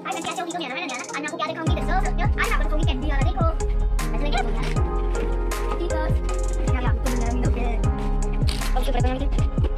kan kasih aku gimana mana anak aku ada kau gitu so anak aku kau weekend dia lagi ko macam lagi aku ya tiba kalau aku benar minum ke kau suka dengan itu